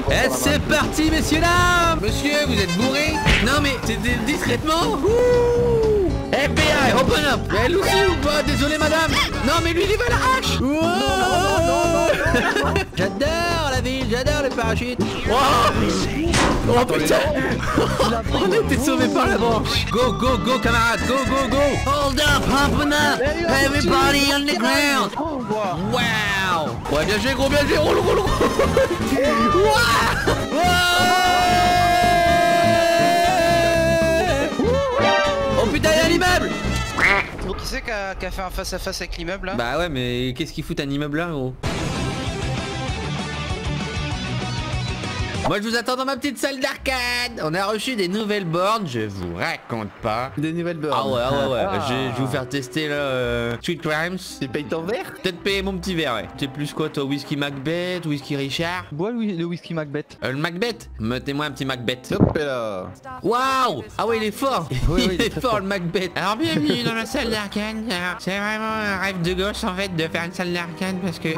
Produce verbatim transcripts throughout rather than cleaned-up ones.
Et c'est parti, messieurs dames. Monsieur, vous êtes bourré? Non mais c'était discrètement. Ouh. F B I, open up. Elle aussi ou pas? Désolé madame. Non mais lui il est pas la hache. J'adore la ville, j'adore le parachute. Oh, oh putain. On a été sauvés par la branche. Go, go, go camarade, go, go, go. Hold up, open up. Everybody on the ground. Wow. Ouais, bien joué gros, bien joué. Roule, roule, roule. Oh putain, il y a l'immeuble. Donc qui c'est qui a, qui a fait un face à face avec l'immeuble là? Bah ouais, mais qu'est-ce qu'il fout un immeuble là, gros? Moi je vous attends dans ma petite salle d'arcade. On a reçu des nouvelles bornes, je vous raconte pas. Des nouvelles bornes. Ah ouais, ah ouais, ouais. Ah. Je, je vais vous faire tester là euh, Sweet Crimes. Tu payes ton verre? Peut-être payer mon petit verre, ouais. C'est plus quoi toi? Whisky Macbeth, Whisky Richard? Bois le, le whisky Macbeth. euh, Le Macbeth. Mettez-moi un petit Macbeth. Hop là. Waouh. Ah ouais, il est fort. Oui, Il oui, est très fort, fort. le Macbeth. Alors bienvenue dans ma salle d'arcade. C'est vraiment un rêve de gosse en fait de faire une salle d'arcade parce que...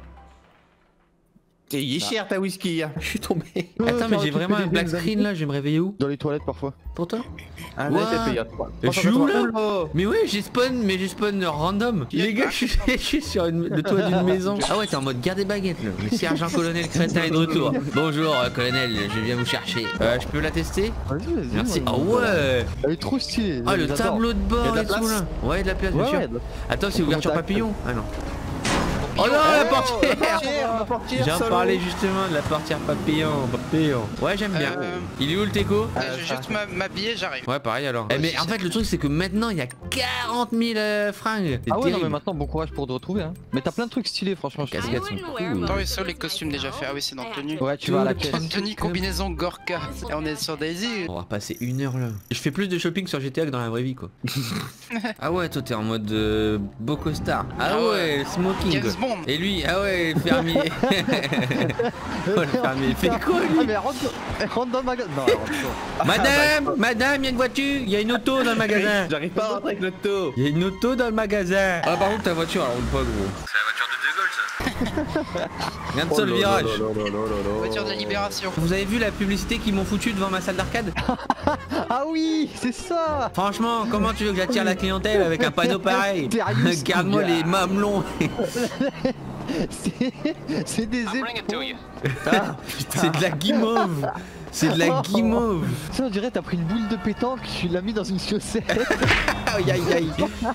Il est cher ta whisky. Je suis tombé. Attends, mais j'ai vraiment un black screen là, je vais me réveiller où? Dans les toilettes parfois. Pour toi? Ah What? là t'as payé à trois. Je suis où là? Mais ouais, j'ai spawn, mais j'ai spawn random. Les gars, je suis, je suis sur une, le toit d'une maison. Ah ouais, t'es en mode garde des baguettes là. Le sergent-colonel crétin est de retour. Bonjour, euh, colonel, je viens vous chercher. Euh, je peux la tester? Vas-y, vas-y. Merci. moi, Ah moi, ouais. Elle est trop stylée. Ah, le j'adore. tableau de bord Y a de la et tout place? là. Ouais, y a de la place, bien Ouais, sûr. ouais, Attends, c'est ouverture Contact. papillon? Ah non. Oh non, la portière! La portière. J'ai salaud. parlé justement de la portière papillon, papillon. Ouais, j'aime bien. Euh, Il est où le teco? euh, je vais juste m'a- m'habiller, j'arrive. Ouais, pareil alors. Eh, mais en fait, le truc, c'est que maintenant, il y a quarante mille euh, fringues. C'est Ah ouais, non, terrible. mais maintenant, bon courage pour te retrouver. Hein. Mais t'as plein de trucs stylés, franchement. je trouve. Casquettes sont cool. Attends, mais ça, les costumes déjà faits. Ah oui, c'est dans tenue. Ouais, tu vas à la caisse. Tenue, combinaison, Gorka. Et on est sur Daisy. On va passer une heure là. Je fais plus de shopping sur G T A que dans la vraie vie quoi. Ah ouais, toi t'es en mode euh, beau costard. Ah, Ah ouais, ouais. smoking. James quoi. Bond. Et lui, ah ouais, le fermier. Oh, le fermier, il fait quoi Ah lui? mais rentre, rentre dans le magasin. Non, rentre pas. Madame, madame, il y a une voiture, il y a une auto dans le magasin. J'arrive pas à rentrer avec l'auto. Il y a une auto dans le magasin. Ah par contre ta voiture elle roule pas gros. C'est la voiture de De Gaulle ça. Regarde ça le virage. Voiture de la libération. Vous avez vu la publicité qu'ils m'ont foutu devant ma salle d'arcade? Ah oui, c'est ça. Franchement, comment tu veux que j'attire la clientèle avec un panneau pareil? Sérieux, Regarde-moi les mamelons. C'est c'est des épaules. Ah, C'est de la guimauve. C'est de la guimauve. Ça, on dirait t'as pris une boule de pétanque, tu l'as mis dans une chaussette. Aïe aïe aïe.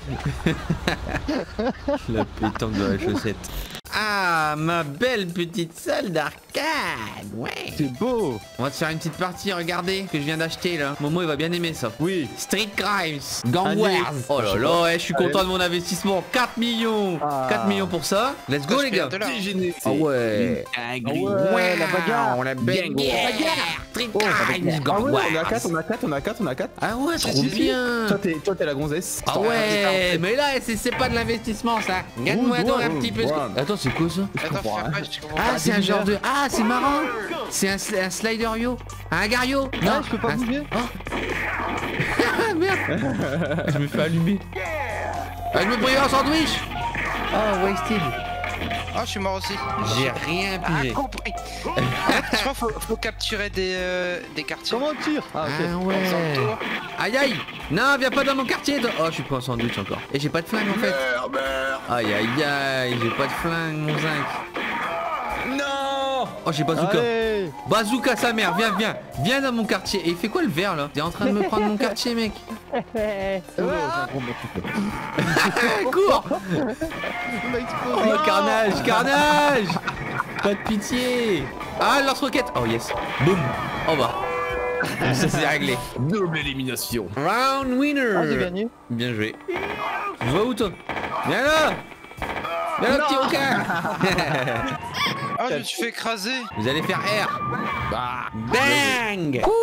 La pétanque dans la chaussette. Ah, ma belle petite salle d'arcade. Ouais. C'est beau. On va te faire une petite partie, regardez, que je viens d'acheter là. Momo il va bien aimer ça. oui. Street Crimes, Gang Wars. Oh là là, ouais, je suis content de mon investissement. quatre millions. Ah. quatre millions pour ça. Let's go les gars. De là. C'est généreux. Ah ouais. Ah ouais, la bagarre. La belle bagarre. Street Crimes, Ah Gang ouais, Wars. on a quatre, on a quatre, on a quatre, on a quatre. Ah ouais, trop si, si. bien. Toi t'es, toi t'es la gonzesse. Ah ouais, mais là c'est c'est pas de l'investissement ça. Gagne-moi Ouh, donc un ouh, petit peu. ouh. Attends, c'est quoi ça? Attends, comprends fais rien. pas, je comprends Ah, pas. c'est un genre de. Ah, c'est marrant. C'est un, sli- un slider yo. Un gario. Ah, je peux pas un- bouger. Oh. Ah merde. Je me fais allumer. Ah, je me brûle un sandwich. Oh, wasted. Ah, je suis mort aussi. J'ai rien Ah, pigé. compris. Je crois qu'il faut, faut capturer des, euh, des quartiers. Comment on tire? Ah ok. Ah ouais. Aïe aïe. Non, viens pas dans mon quartier toi. Oh, je suis pris un sandwich encore. Et j'ai pas de flingue en fait. Aïe aïe aïe, j'ai pas de flingue mon zinc. Non. Oh, j'ai bazooka. Allez. Bazooka sa mère, viens, viens. Viens dans mon quartier. Et il fait quoi le vert là? T'es en train de me prendre mon quartier mec. Oh, j'ai un gros morceau. Cours. Il m'a explosé. Oh, carnage, carnage. Pas de pitié. Ah, lance-roquette. Oh yes. Boum. En bas. Ça c'est réglé. Double élimination. Round winner. Ah, j'ai gagné. Bien joué. Tu vas où toi? Viens là. Viens là petit requin. Ah, je me suis fait écraser. Vous allez faire R. Bah. Bang. Ouh.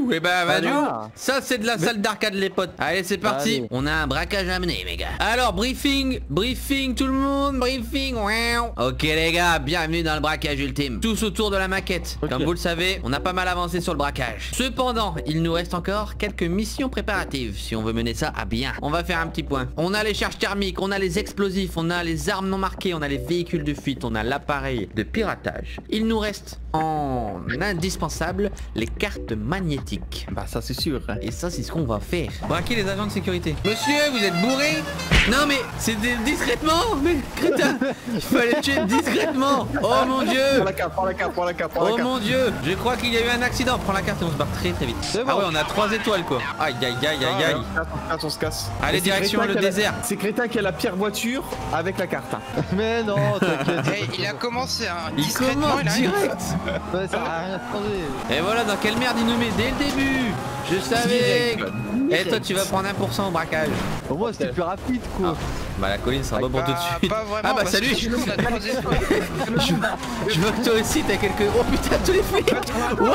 Oui bah bah du coup, Voilà. ça c'est de la salle d'arcade les potes. Allez c'est parti, Allez. on a un braquage à mener les gars. Alors briefing, briefing tout le monde, briefing. Ouin. Ok les gars, bienvenue dans le braquage ultime. Tous autour de la maquette. Ok. Comme vous le savez, on a pas mal avancé sur le braquage. Cependant, il nous reste encore quelques missions préparatives si on veut mener ça à bien. On va faire un petit point. On a les charges thermiques, on a les explosifs, on a les armes non marquées, on a les véhicules de fuite, on a l'appareil de piratage. Il nous reste en indispensable les cartes magnétiques. Bah ça c'est sûr. hein. Et ça c'est ce qu'on va faire. Braquer les agents de sécurité. Monsieur, vous êtes bourré? Non mais c'est d- discrètement. Mais crétin, il fallait le tuer discrètement. Oh mon dieu. Prends la carte, prends la carte, prends la carte, prends la Oh carte. mon dieu, je crois qu'il y a eu un accident. Prends la carte et on se barre très très vite. C'est Ah bon. ouais, on a trois étoiles quoi. Aïe aïe aïe aïe aïe. On se casse, on se casse. Allez, Et c'est direction Crétin le qui a la- désert. C'est Crétin qui a la pire voiture avec la carte. hein. Mais non, t'inquiète. Hey, il a commencé hein, Il discrètement, commence il a rien. direct. Ouais, ça a rien changé. Et voilà dans quelle merde il nous met dès le début. Je savais. Direct, Et toi tu vas prendre un pour cent au braquage. Au moins, c'était plus rapide, quoi. Bah la colline sera pas pour tout de Bah, suite. pas vraiment, Ah bah parce salut. que sinon, on a trois étoiles. Je vois que toi aussi t'as quelques... Oh putain tous les flics. What?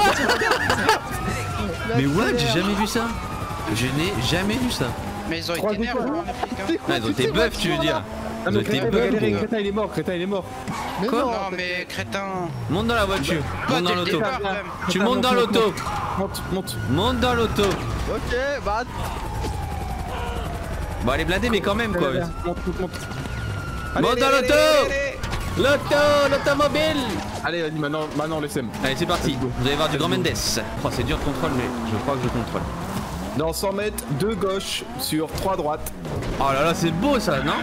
Mais what? J'ai jamais vu ça. Je n'ai jamais vu ça. Mais ils ont Trois été nerfs étoiles. hein, les flics, hein. Ah, ils ont été buffs tu veux dire. Ah, Ils mais ont été Crétin, il va buffs. galérer, gros. Crétin il est mort, Crétin il est mort. Mais Quoi non, Non t'as- mais crétin. Monte dans la voiture. Pas Monte dans dès le l'auto. départ, quand même. Tu montes dans l'auto. Monte, monte. Monte dans l'auto. Ok, bah. Bon elle est blindée mais quand même quoi. Monte, monte, monte. Monte dans l'auto. L'auto, l'automobile. Allez, vas-y, maintenant, maintenant on les sème. Allez c'est parti. Let's go. Vous allez voir du grand Let's Mendes. go. Oh c'est dur de contrôle mais je crois que je contrôle. Dans cent mètres, deux gauche sur trois droites. Oh là là c'est beau ça non?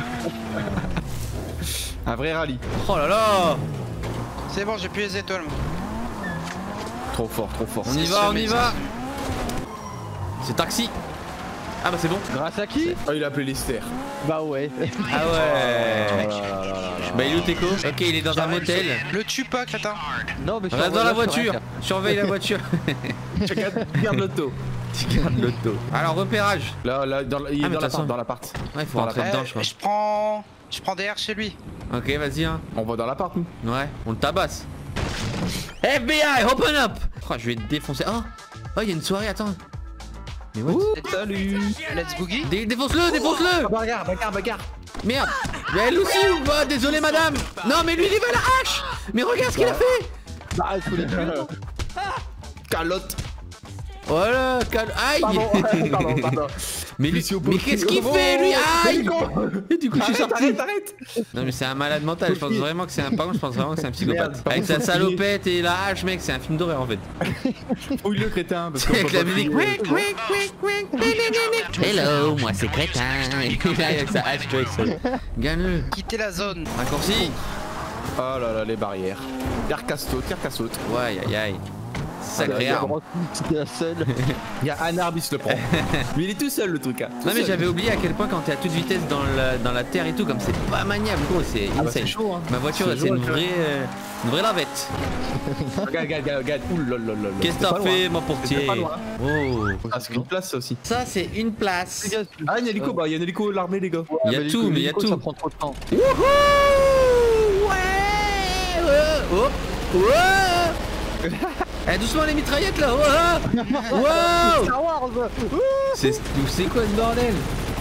Un vrai rallye. Oh là là. C'est bon, j'ai plus les étoiles. moi. Trop fort, trop fort. On y C'est va, on y semé, va. ça. C'est taxi. Ah bah c'est bon. Grâce à qui? Oh, il a appelé Lester. Bah ouais. Ah ouais. Bah il est où Teco? Ok il est dans un motel. Le tue pas, crétin. Non, mais je suis Reste en dans la voiture, voiture. Surveille la voiture. Tu regardes, regarde l'auto. Tu gardes l'auto. Alors repérage. Là, là, dans, il est Ah, mais dans attention. l'appart, dans l'appart. Ouais il faut Dans rentrer la- dedans Eh, je crois. je prends. Je prends des R chez lui. Ok vas-y hein. On va dans l'appart, nous. Ouais, on le tabasse. F B I, open up. Oh je vais te défoncer. Oh, oh il y a une soirée, attends. Mais what? Salut. Let's boogie. Dé- Défonce-le, défonce-le. Bagarre, bagarre, bagarre. Merde. Mais elle aussi ou pas? Désolé madame. Non mais lui il va à la hache. Mais regarde ce qu'il a fait. Bah, il faut les tuer, non? Calotte. Voilà, calme. Aïe. Pardon, pardon, pardon. Mais lui, Lucio mais Bocchi. qu'est-ce qu'il Oh, fait lui? Aïe. Nico. Et du coup je suis Arrête, sorti. arrête, arrête. Non mais c'est un malade mental, je pense vraiment que c'est un... Par contre je pense vraiment que c'est un psychopathe. Merde, par Avec contre, sa faut qu'il- salopette et la hache mec, c'est un film d'horreur en fait. Fouille le crétin. Parce qu'on Avec peut la pas musique. fouiller. Quick, quick, quick, quick, quick, quick. Hello, moi c'est Crétin. Et là, avec sa hache, tu vois, avec ça. Gagne-le. Quitter la zone. Raccourci. Oh là là, les barrières. Terre casse saute, terre casse saute. Ouais, aïe aïe. Sacré Ah, arme. C'était la seule. Il y a un arbre, il se le prend. Mais il est tout seul, le truc. Hein. Tout Non mais seul. j'avais oublié à quel point quand t'es à toute vitesse dans la, dans la terre et tout, comme c'est pas maniable gros, c'est Ah bah, insane. c'est chaud, hein. Ma voiture C'est c'est chaud, une tu vois. vraie, euh, une vraie lavette. Regarde, regarde, regarde, regarde. Ouh là là là là. Qu'est-ce que C'était t'as pas fait loin. mon C'était portier? pas loin. Oh. Ah, c'est une place, ça aussi. Ça c'est une place. Ah, il y a un hélico, bah, il y a un hélico, l'armée, les gars. Il y a tout, mais il y a tout. Ça prend trop de temps. Wouhou! Ouais! Oh! Oh! Oh! Eh doucement les mitraillettes là! Oh! Wow! Star Wars. C'est c'est quoi ce bordel?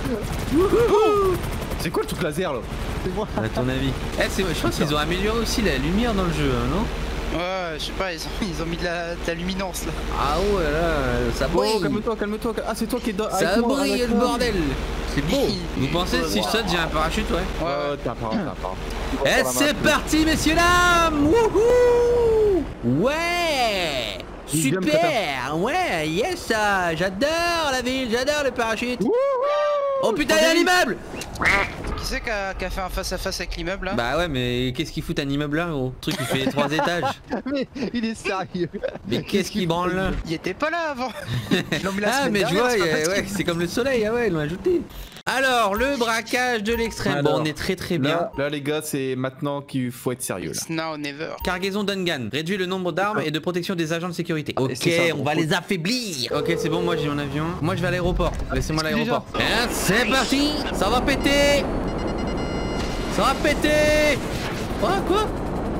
C'est quoi le truc laser, là? C'est moi. À ton avis? Eh c'est je pense qu'ils ont amélioré aussi la lumière dans le jeu, hein, non? Ouais, je sais pas, ils ont, ils ont mis de la, de la luminance là. Ah ouais là, ça Oh, brille! calme-toi, calme-toi. Ah, c'est toi qui es dans. Ça avec moi, brille avec le moi. bordel! C'est beau! Vous pensez si je saute j'ai un parachute ouais? Ouais, Oh, t'as pas, t'as pas. Et c'est parti messieurs dames! Wouhou! Ouais! Il vient me Super! Ouais, yes ça! J'adore la ville, j'adore le parachute! Oh putain, il y a un immeuble! qui c'est qui a, qui a fait un face-à-face avec l'immeuble là? Bah ouais, mais qu'est-ce qu'il fout un immeuble là, gros? Le truc il fait trois étages. Mais il est sérieux. Mais qu'est-ce qu'il branle là? Il était pas là avant. Ils l'ont mis la Ah, semaine mais tu dernière, vois, c'est il pas y a- possible. ouais, c'est comme le soleil, ah ouais, ils l'ont ajouté. Alors, le braquage de l'extrême. Bon, Alors, on est très très bien. Là, là, les gars, c'est maintenant qu'il faut être sérieux, là. It's now or never. Cargaison d'un réduit le nombre d'armes et de protection des agents de sécurité. Ok, c'est ça, on bon, va cool. les affaiblir. Ok, c'est bon, moi j'ai mon avion. Moi je vais à l'aéroport. Laissez-moi à Déjà. l'aéroport. Hein, c'est parti. Ça va péter. Ça va péter. Oh, quoi?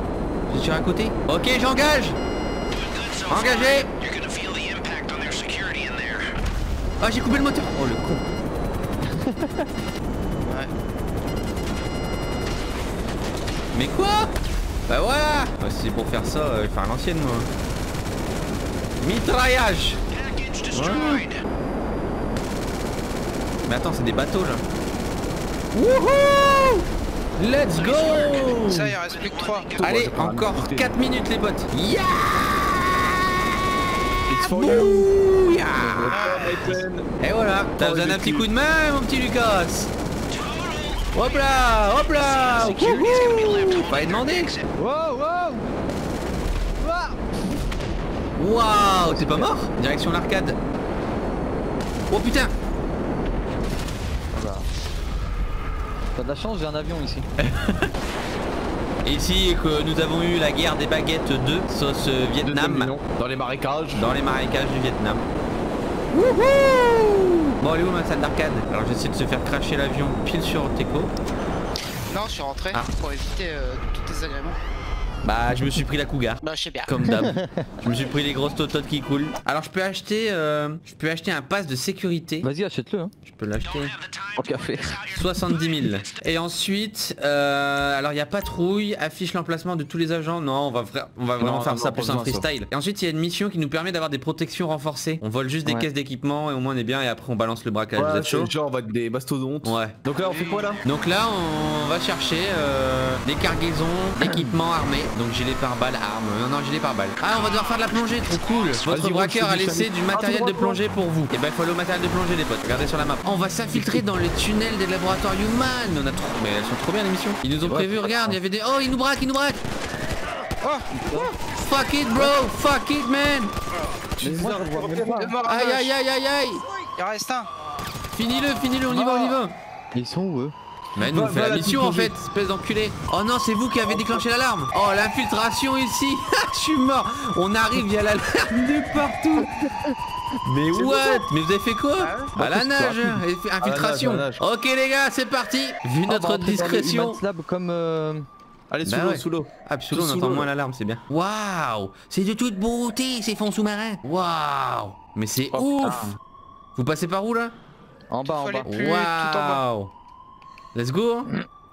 Je suis à côté. Ok, j'engage. Engagé. Ah, j'ai coupé le moteur. Oh, le con. Ouais. Mais quoi? Bah voilà. Bah, si c'est pour faire ça, euh, je vais faire l'ancienne moi. Mitraillage. Ouais. Mais attends, c'est des bateaux là. Wouhou! Let's go! Ça, il reste plus que trois. Allez, encore quatre minutes les potes. Yeah! It's for you. Bouya! Et voilà, t'as besoin d'un petit coup de main mon petit Lucas. Hop là, hop là. Wouhou! Fallait demander. Wow, wow. Waouh, t'es pas mort? Direction l'arcade. Oh putain! T'as de la chance, j'ai un avion ici. Ici que nous avons eu la guerre des baguettes deux, sauce Vietnam, Dans les marécages. dans les marécages du Vietnam. Wouhou! Bon, elle est où ma salle d'arcade? Alors j'essaie de se faire cracher l'avion pile sur Teco. Non, je suis rentré Ah. pour éviter euh, tous tes agréments. Bah je me suis pris la cougar. Bah, je sais bien. Comme d'hab. Je me suis pris les grosses tototes qui coulent. Alors je peux acheter euh, je peux acheter un pass de sécurité. Vas-y, achète-le. Hein. Je peux l'acheter. En café. soixante-dix mille. Et ensuite, euh, alors il y a patrouille, affiche l'emplacement de tous les agents. Non, on va, vra- on va vraiment Non, faire non, ça non, plus pas en besoin, ça. freestyle. Et ensuite, il y a une mission qui nous permet d'avoir des protections renforcées. On vole juste des Ouais. caisses d'équipement et au moins on est bien et après on balance le braquage. Vous Ouais, êtes chaud? c'est genre on va être des mastodontes. Ouais. Donc là on fait quoi là? Donc là, on va chercher euh, des cargaisons d'équipements armés. Donc gilet pare-balles, armes. Non, non, gilet pare-balles. Ah, on va devoir faire de la plongée, trop cool. Votre Vas-y, braqueur Ron, a je te dis laissé jamais. du matériel Ah, de droit, plongée pour vous. Et ben, il faut aller au matériel de plongée, les potes. Regardez sur la map. On va s'infiltrer dans les tunnels des laboratoires Human. On a trop. Mais elles sont trop bien les missions. Ils nous ont prévu, regarde, il y avait des. Oh, ils nous braquent, ils nous braquent. Oh, Fuck it, bro. Fuck it, man. deux morts à Aïe, gauche. aïe, aïe, aïe, aïe. Il en reste un. Finis-le, finis-le, on y va, on y va. Ils sont où eux? Mais nous on Va- fait va la la mission en déposer. fait, espèce d'enculé. Oh non, c'est vous qui avez déclenché l'alarme. Oh, l'infiltration ici. Je suis mort. On arrive, il y a l'alarme de partout. Mais what? Mais vous avez fait quoi? Ah À la nage, hein, infiltration. À la nage, à la Ok les gars, c'est parti. Vu Ah, bah, notre on fait dans le discrétion. Human Lab comme. Euh... Allez sous Bah l'eau, ouais. sous l'eau. Ah, puis sous l'eau, Tout on sous entend l'eau. moins l'alarme, c'est bien. Waouh, c'est de toute beauté ces fonds sous-marins. Waouh, mais c'est Oh, ouf. Vous passez par où là? En bas, en Faut bas. aller plus tout en bas. Waouh. Let's go.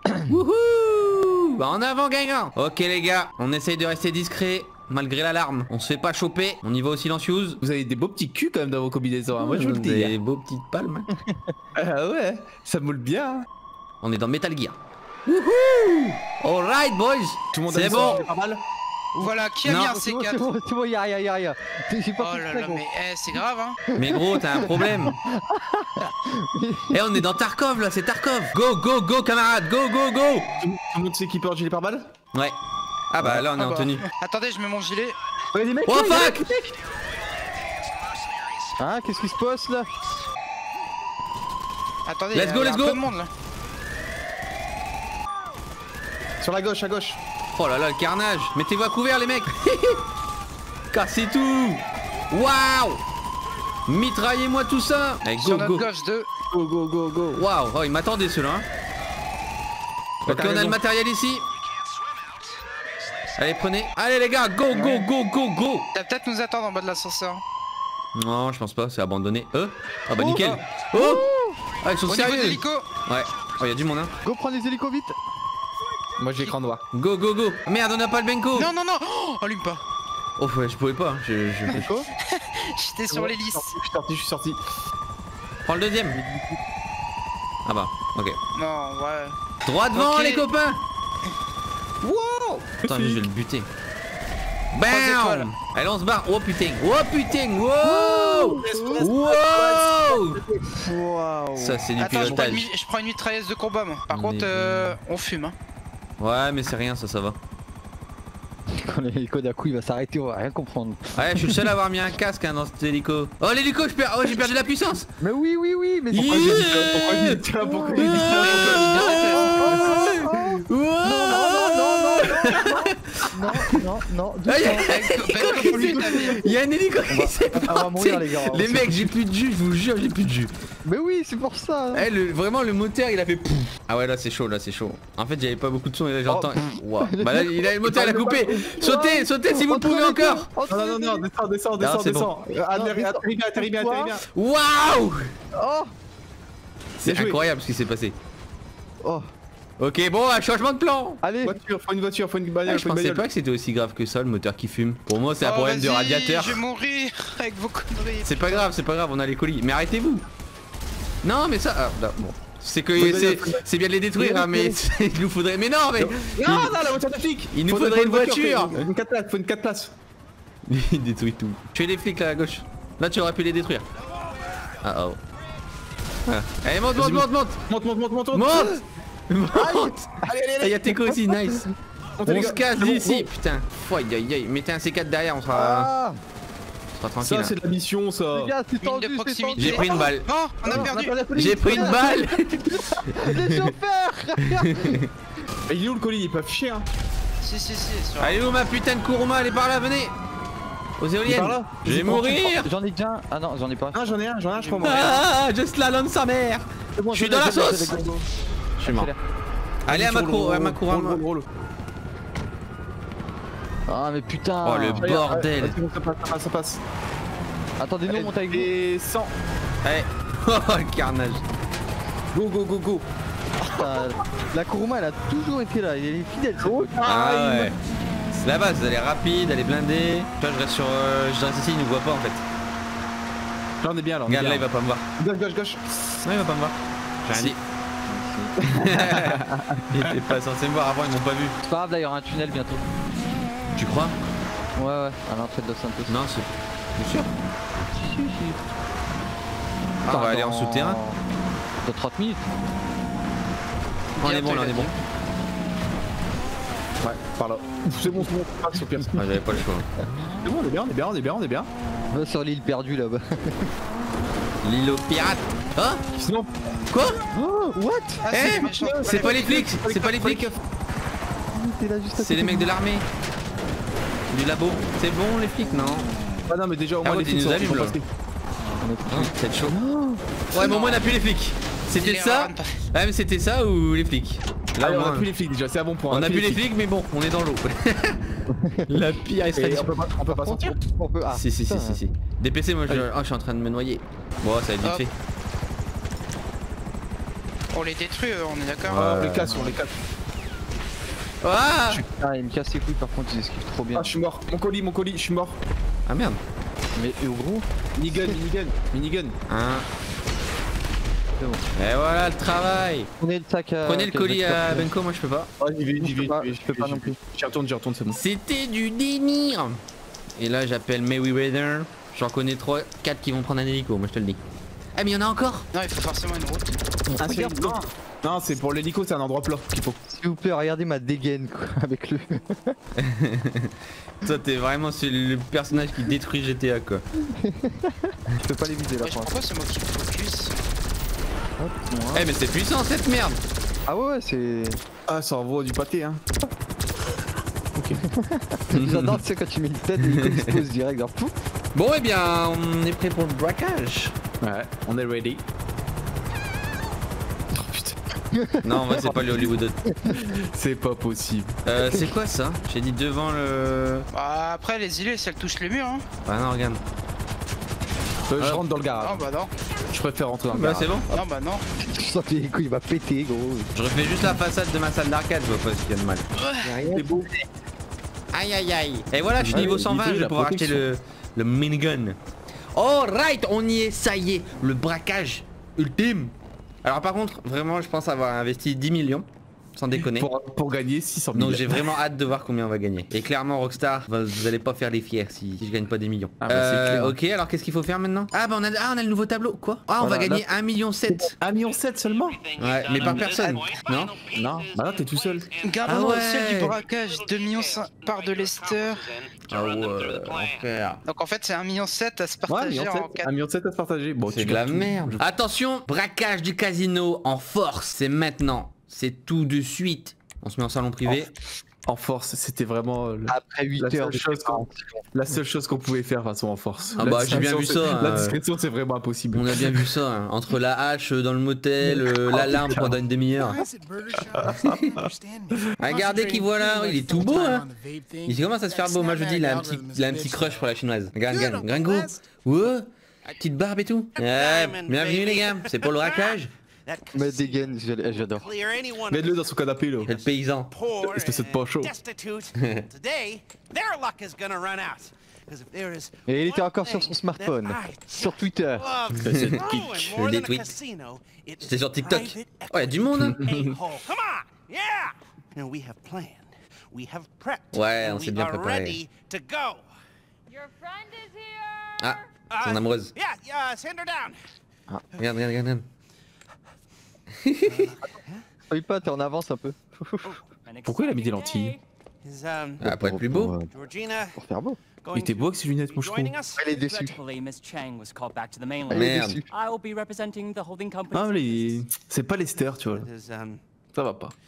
Wouhou. Bah en avant gagnant. Ok les gars, on essaye de rester discret malgré l'alarme. On se fait pas choper, on y va au silencieuse. Vous avez des beaux petits culs quand même dans vos combinaisons, hein. Moi je vous le dis. Des beaux petites palmes. hein. Ah ouais, ça moule bien. On est dans Metal Gear. Wouhou. Alright boys. Tout le monde a C'est mis bon. son gilet pare-balles. Voilà, qui a Non. mis un C'est bon, c'est C quatre? bon, c'est bon, y'a rien, y'a rien. J'ai pas Oh pris là ça, là, gros. mais eh, c'est grave, hein. Mais gros, t'as un problème. Eh, on est dans Tarkov là, c'est Tarkov. Go, go, go, camarade, go, go, go. Tout tout le monde s'équipe en gilet pare-balles. Ouais. Ah bah là, on est Ah en bah. tenue. Attendez, je mets mon gilet. Ouais, les mecs, Oh là, il y a- fuck. Hein, qu'est-ce qui se passe là? Attendez, Let's il y a- go, il y a let's un go. peu de monde là. Sur la gauche, à gauche. Oh là là, le carnage. Mettez-vous à couvert les mecs. Cassez tout. Waouh. Mitraillez-moi tout ça. Allez, Sur go, notre go. gauche, deux. Go, go, go, go. Waouh, oh, il m'attendait ceux-là. Hein. Bah, Ok, t'as on a le raison. matériel ici. Allez, prenez. Allez les gars, go, go, go, go, go. Il va peut-être nous attendre en bas de l'ascenseur. Non, je pense pas, c'est abandonné. Euh Ah bah nickel. Oh. Ah, ils sont Au niveau sérieux. d'hélico. Ouais. Oh, y a du monde hein. Go prendre les hélicos vite. Moi j'ai l'écran noir. Go, go, go. Merde, on n'a pas le benko. Non, non, non. Oh, allume pas. Oh ouais, je pouvais pas. hein. Je, je... Quoi? J'étais sur l'hélice. Je suis sorti, je suis sorti. Prends le deuxième. Ah bah, ok. Non, ouais. Droit devant Ok. les copains. Wow. Attends, je vais le buter. étoiles. Bam. Allez, on se barre. Oh putain. Oh putain. Wow. Wow. Waouh. Ça, c'est du Attends, je prends, une, pilotage. mi- je prends une mitrailleuse de combat moi. Par On contre, est euh, on fume. Hein. Ouais, mais c'est rien, ça, ça va. Quand l'hélico d'un coup il va s'arrêter, on va rien comprendre. Ouais, je suis le seul à avoir mis un casque hein, dans cet hélico. Oh, l'hélico, je perds. Oh, j'ai perdu la puissance. Mais oui, oui, oui, mais Yeah. c'est Pourquoi j'ai dit ça? Pourquoi j'ai dit ça? Pourquoi j'ai dit ça? Wow. Non, non, non, non, non, non, non, non, Ah, y a- doucement. Il y a un hélico qui s'est On va mourir les gars. Les mecs, j'ai plus de jus, je vous jure, j'ai plus de jus. Mais oui, c'est pour ça. Eh, le, vraiment, le moteur il a fait pouf. Ah ouais, là c'est chaud, là c'est chaud. En fait, j'avais pas beaucoup de son et là j'entends. Wow. Bah là, il a, le moteur il a coupé. Sautez, sautez si vous le pouvez encore. Non, non, non, descends, descends, Non, descends, c'est descends. Euh, Atterris, atterris bien, atterris bien, atterris bien. Waouh. Oh, C'est Bien joué. incroyable ce qui s'est passé. oh. Ok, bon, un changement de plan. Allez. Voiture, faut une voiture, faut une Ah, bagnole, je faut une pensais bagnole. pas que c'était aussi grave que ça, le moteur qui fume. Pour moi, c'est un Oh, problème de vas-y, radiateur. Je vais mourir avec vos conneries. C'est pas grave, c'est pas grave, on a les colis. Mais arrêtez-vous. Non, mais ça. Ah, là, bon. C'est que Faut c'est une- c'est bien de les détruire, hein, mais il nous faudrait. Mais non, mais. Non, non, la voiture de flic. Il nous Faut- faudrait faut une voiture. faut Une quatre places, faut une quatre places. Il détruit tout. Tu es les flics là à gauche. Là, tu aurais pu les détruire. Ah oh. Ah. Allez, monte, monte, monte, monte. Monte, monte, monte, monte, monte. Monte. Monte. Allez, allez, Ah, allez. y'a Teco aussi, nice. Montez, les On gars. se casse C'est bon, d'ici, bon. putain. Aïe aïe aïe. Mettez un C quatre derrière, on sera, Ah, on sera tranquille. Ça, hein. c'est de la mission, ça. les gars, c'est Mine tendu, de c'est proximité. tendu. J'ai pris une balle. Oh, on a Non, perdu. on la police. J'ai pris une balle. Les chauffeurs. Et il est où le colis? Il est pas fiché, hein. Si, si, si. Sur... Allez où ma putain de Kuruma, elle est par là, venez. Aux Il est éoliennes. par là. Je vais mourir. J'en ai déjà un. Ah non, j'en ai pas. Ah, j'en ai un, j'en ai un, je crois, moi. Ah, je slalom sa mère. C'est bon, je suis l'ai, dans la je l'ai, sauce. je l'ai, je l'ai. Je suis mort. Accélère. Allez à ma cour, à ma Kuruma. Roule, roule, roule. Ah mais putain. Oh le Allez, bordel. allez, c'est bon, ça passe, ça passe, ça passe. Attendez, nous on monte avec vous. Et cent. Allez. Oh le carnage. Go, go, go, go. Putain, La Kuruma elle a toujours été là, elle est fidèle. cette fois. Ah ouais. C'est la base, elle est rapide, elle est blindée. Tu vois, je reste sur. Euh, je reste ici, il nous voit pas en fait. Là, on est bien, là. on est Regarde là, il bien. va pas me voir. Gauche, gauche, gauche. Non, il va pas me voir. J'ai rien dit. Il était pas censé me voir avant, ils m'ont pas vu. C'est pas grave, là il y aura un tunnel bientôt. Tu crois? Ouais, ouais, à l'entrée de Los Santos. Non, c'est. Bien sûr. Si, si. Ah, on va aller en dans- souterrain. Dans trente minutes. On est bon là, on est bon. Ouais, par là. Ouf, c'est bon, c'est bon. Ah, c'est pire. Ah, j'avais pas le choix. C'est bon, on est bien, on est bien, on est bien, on est bien. Va sur l'île perdue là-bas. L'île aux pirates. Hein? Sinon, Quoi? Oh, what? Ah, Eh, c'est méchant. c'est pas les flics, c'est pas les flics. T'es là juste à C'est côté les de mecs de l'armée. Du labo. C'est bon les flics, non? ah non, mais déjà, au Ah moins, ouais, les ils flics nous sont allument, là. passés. nous. C'est chaud. Oh, Ouais, mais au moins on a plus les flics. C'était Il est ça? rare, pas- Ouais, mais c'était ça ou les flics? Là, Allez, au on a moins, plus les flics déjà, c'est un bon point. on a plus les flics, mais bon, on est dans l'eau. La pire Et extraction. on peut pas, on peut pas sortir. on peut. Ah, Si, si, si, putain. si, si. D P C, moi je... Oh, je suis en train de me noyer. Bon, ça va être vite Hop. fait. On les détruit, euh, on est d'accord. Ah, on Ouais. les casse, on les casse. Ah! Ah, il me casse les couilles par contre, ils esquivent trop bien. Ah, je suis mort. Mon colis, mon colis, je suis mort. Ah merde. Mais euh, gros, Minigun, minigun, minigun. Hein. c'est bon. Et voilà le travail. Prenez le sac à. Prenez le colis à Ben. Benko, moi je peux pas. Ah, j'y vais, j'y Je vais, peux pas, j'y vais, je peux pas j'y non vais. plus. J'y retourne, j'y retourne, c'est bon. C'était du délire. Et là j'appelle Mayweather. J'en connais trois, quatre qui vont prendre un hélico, moi je te le dis. Ah mais il y en a encore. Non, il faut forcément une route. Ah, Regarde, c'est- non, non, c'est pour l'hélico, c'est un endroit plat qu'il faut. S'il vous plaît, regardez ma dégaine quoi, avec le. Toi t'es vraiment c'est le personnage qui détruit G T A quoi. Je peux pas les viser là Ouais, je pour pourquoi c'est moi qui focus. Hop, moi. Eh mais c'est puissant cette merde. Ah ouais, ouais, c'est. Ah, ça envoie du pâté, hein. J'adore, tu sais, quand tu mets une tête et il se pose direct, genre pouf. Bon eh bien on est prêt pour le braquage. Ouais, on est ready. Oh putain, Non en vrai c'est pas le Hollywood. c'est pas possible. Euh c'est quoi ça? J'ai dit devant le... Bah, après, les îlets, si elles touchent les murs, hein. Ah non regarde. Euh, je Ah. rentre dans le garage. Non, bah non. Je préfère rentrer dans le Bah garage. c'est bon. Non, bah non. Je sens que l'hélico il va péter, gros. Je refais juste la façade de ma salle d'arcade, je vois pas ce qu'il y a de mal. C'est beau. Aïe aïe aïe. Et voilà, je suis Ouais, niveau cent vingt, l'idée, je vais la pouvoir acheter protection. le, le minigun. Alright, on y est, ça y est, le braquage ultime. Alors par contre, vraiment, je pense avoir investi dix millions, sans déconner. Pour, pour gagner six cent mille. Donc j'ai vraiment hâte de voir combien on va gagner. Et clairement Rockstar, bah, vous allez pas faire les fiers si, si je gagne pas des millions. Ah bah, c'est Euh, clair. ok, alors qu'est-ce qu'il faut faire maintenant? Ah bah on a, ah, on a le nouveau tableau, quoi? Ah on Voilà, va gagner un million sept. un million sept seulement. Ouais, mais par personne, non? Non, bah là t'es tout seul. Garde-moi Ah au ciel ouais. du braquage, deux millions cinq part de Lester. Ah ouais, enfer. Donc en fait, c'est un million sept à se Ouais, un partager million en sept. quatre. un million sept à se partager. Bon, C'est tu de la captes tout. merde. Attention, braquage du casino en force, c'est maintenant. C'est tout de suite. On se met en salon privé. En force, c'était vraiment le- Après huit la heures seule de chose qu'on la seule chose qu'on pouvait faire de toute façon en force. Ah La bah, j'ai bien vu discrétion, ça, c'est- La hein. discrétion c'est vraiment impossible. On a bien vu ça, hein. Entre la hache dans le motel, euh, l'alarme pendant une demi-heure. Regardez qui voilà, il est tout beau hein. Il commence à se faire beau, moi je vous dis, il a un petit, il a un petit crush pour la chinoise. Regarde, regarde, Gringo. Ouais, petite barbe et tout. Ouais, bienvenue les gars, c'est pour le raquage. Mais dégaine, j'a- j'adore. Mets-le dans son canapé là. C'est le paysan. Espèce de pancho. Et il était encore sur son smartphone, sur Twitter. C'est le kitsch, des tweets. C'était sur TikTok. Oh, y'a du monde hein. Ouais, on s'est bien préparé. Ah, son amoureuse. Ah, regarde, regarde, regarde. Oui, pas, t'es en avance un peu. Pourquoi il a mis des lentilles? Ah, pour être plus beau. Pour faire beau. Il était beau avec ses lunettes, moucheron. Elle est déçue. Merde. Ah, les... c'est pas Lester, tu vois. Ça va pas.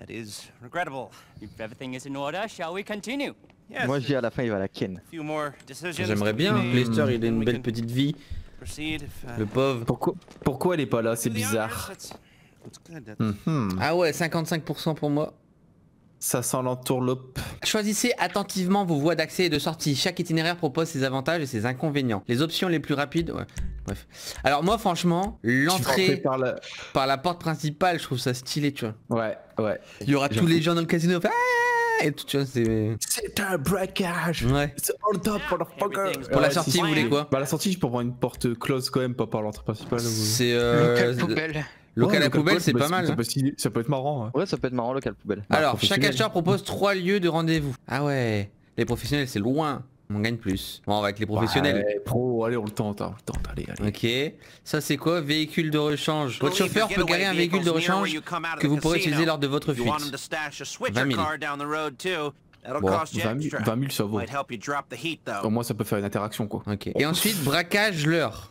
Moi, je dis à la fin, il va la ken. J'aimerais bien que Lester il ait une belle petite vie. Le pauvre. Pourquoi, pourquoi elle est pas là? C'est bizarre. Mhm. Ah ouais, cinquante-cinq pour cent pour moi. Ça sent l'entourloupe. Choisissez attentivement vos voies d'accès et de sortie. Chaque itinéraire propose ses avantages et ses inconvénients. Les options les plus rapides, ouais. Bref. Alors moi franchement, l'entrée par la... par la porte principale, je trouve ça stylé, tu vois. Ouais, ouais. Il y aura tous les gens dans le casino. Ah et tout, tu vois, c'est... C'est un braquage. Ouais. C'est all top, motherfucker. Pour la Ouais, sortie, si, vous si. voulez quoi? Bah la sortie, je peux prendre une porte close quand même, pas par l'entrée principale. ou- C'est euh... Local poubelle. Local Ouais, à poubelle, close, c'est bah, pas mal. Ça hein. peut, stylé- ça peut être marrant. Ouais. Ouais, ça peut être marrant, local poubelle. Bah, Alors, chaque professionnel. acheteur propose trois lieux de rendez-vous. Ah ouais, les professionnels c'est loin, on gagne plus. Bon, on va avec les professionnels. Ouais, pro, allez, on le tente, hein, on le tente, allez, allez. Ok, ça c'est quoi? Véhicule de rechange. Votre chauffeur peut garer un véhicule de rechange que vous pourrez utiliser lors de votre fuite. vingt mille. Bon, vingt mille, vingt mille ça vaut. Au moins ça peut faire une interaction quoi. Ok. Et ensuite, braquage leurre.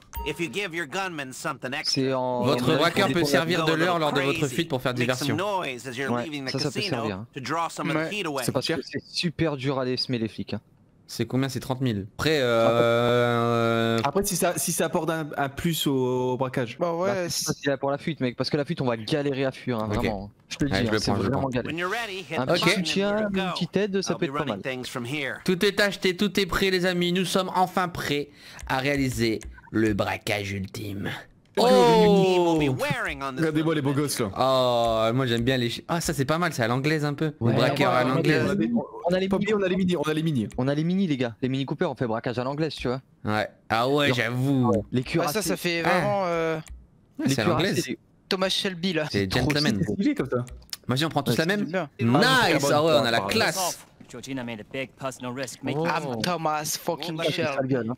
C'est en. Votre en- braqueur en- peut servir de leurre lors de votre fuite pour faire diversion. Ouais, ça, ça peut servir. hein. C'est parce que c'est super dur à aller semer les flics. Hein. C'est combien? C'est trente mille. Après, euh... Après si ça, si ça apporte un, un plus au, au braquage. Bah Bah, ouais, c'est ça, c'est là pour la fuite, mec. Parce que la fuite, on va galérer à fuir, hein, Ok. vraiment. Je te le dis, Ouais, je hein, le c'est prends, je le vraiment prends. galère. Un Ok. petit soutien, une petite aide, ça peut être pas mal. tout est acheté, tout est prêt les amis. Nous sommes enfin prêts à réaliser le braquage ultime. Oh, Regardez-moi les beaux gosses là. oh moi j'aime bien les... chi- Ah ça c'est pas mal, c'est à l'anglaise un peu. Ouais, le braqueur à ouais, l'anglaise. On a, des- On a les pas mini, oublier, on a les mini, on a les mini. on a les mini, les gars. Les mini Cooper, on fait braquage à l'anglaise, tu vois. Ouais. Ah ouais, j'avoue. Les ouais, cuirassés. ça, ça fait Ah. vraiment euh, Ouais, les c'est à cuirassés, l'anglaise. les- Thomas Shelby là. C'est trop gentleman. C'est stylé comme ça. Vas-y on prend tous Ouais, la c'est même. bien. Nice. Ah ouais, on a la classe. Georgina made a big personal risk Oh. making I'm Thomas fucking Ah, c'est Shell. sale gueule, hein.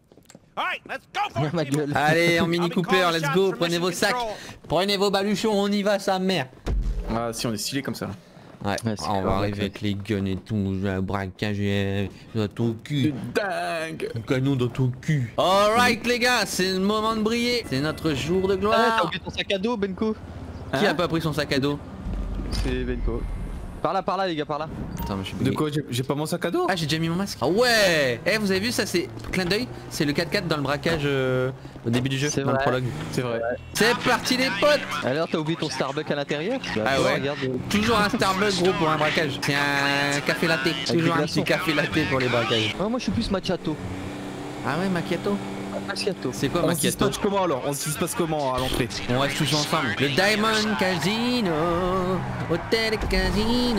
Ma gueule. Allez en mini Cooper, let's go. Prenez vos sacs, prenez vos baluchons, on y va sa mère. Ah si on est stylé comme ça. Ouais, Ouais, c'est on clair, va ouais, arriver ouais. avec les guns et tout, j'ai un braquage et dans ton cul. Dingue. Un canon dans ton cul. Alright les gars, c'est le moment de briller. C'est notre jour de Ah, t'as gloire. oublié ton sac à dos, Benko. Qui a Hein pas pris son sac à dos? C'est Benko. Par là, par là, les gars, par là. Attends, mais je suis De bugué. quoi? J'ai- J'ai pas mon sac à dos? Ah j'ai déjà mis mon masque. Ah ouais. Eh vous avez vu ça, c'est clin d'œil. C'est le quatre quatre dans le braquage euh, au début du jeu, C'est dans le vrai. prologue. C'est vrai. C'est parti les potes. Alors, t'as oublié ton Starbucks à l'intérieur? Bah, Ah toi, ouais. Regarde. euh, Toujours un Starbucks gros pour un braquage. C'est un café latte. Toujours des un glaçons. petit café latte pour les braquages. Ah, moi, je suis plus macchiato. Ah ouais macchiato. Macchiato. C'est quoi On se macchiato? dispatche comment alors? On se dispatche comment à l'entrée? On reste tous ensemble. Le Diamond Casino, Hôtel et Casino.